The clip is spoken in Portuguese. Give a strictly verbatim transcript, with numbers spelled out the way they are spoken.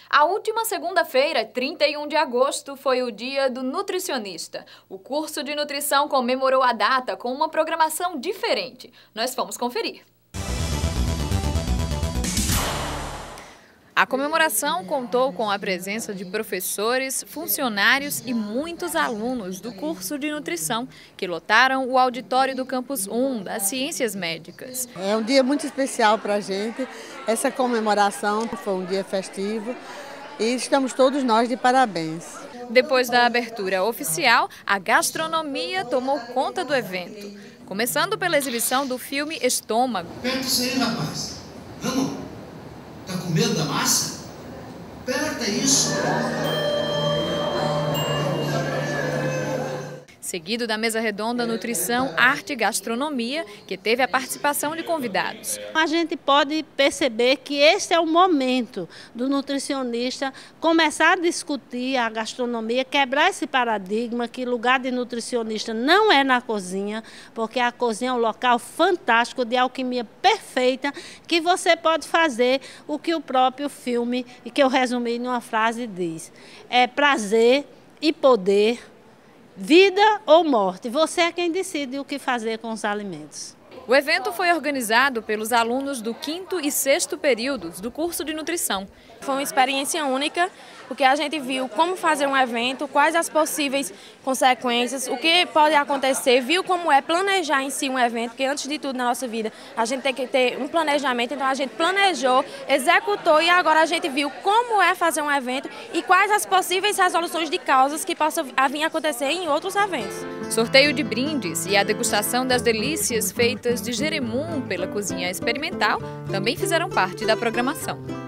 A última segunda-feira, trinta e um de agosto, foi o Dia do Nutricionista. O curso de nutrição comemorou a data com uma programação diferente. Nós fomos conferir. A comemoração contou com a presença de professores, funcionários e muitos alunos do curso de nutrição, que lotaram o auditório do Campus um das Ciências Médicas. É um dia muito especial para a gente, essa comemoração foi um dia festivo e estamos todos nós de parabéns. Depois da abertura oficial, a gastronomia tomou conta do evento, começando pela exibição do filme Estômago. Aperta isso aí, rapaz. Vamos. Tá com medo da massa? Aperta isso. Seguido da mesa redonda Nutrição, Arte e Gastronomia, que teve a participação de convidados. A gente pode perceber que este é o momento do nutricionista começar a discutir a gastronomia, quebrar esse paradigma que lugar de nutricionista não é na cozinha, porque a cozinha é um local fantástico de alquimia perfeita, que você pode fazer o que o próprio filme, e que eu resumi numa frase, diz. É prazer e poder. Vida ou morte, você é quem decide o que fazer com os alimentos. O evento foi organizado pelos alunos do quinto e sexto períodos do curso de nutrição. Foi uma experiência única, porque a gente viu como fazer um evento, quais as possíveis consequências, o que pode acontecer, viu como é planejar em si um evento, porque antes de tudo na nossa vida a gente tem que ter um planejamento, então a gente planejou, executou e agora a gente viu como é fazer um evento e quais as possíveis resoluções de causas que possam vir a acontecer em outros eventos. Sorteio de brindes e a degustação das delícias feitas de geremum pela cozinha experimental também fizeram parte da programação.